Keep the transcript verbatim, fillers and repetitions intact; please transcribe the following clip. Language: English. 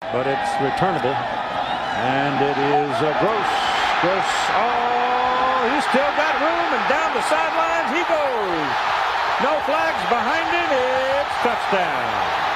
But it's returnable, and it is uh, Groce. Groce, oh, he's still got room, and down the sidelines he goes. No flags behind him. It's touchdown.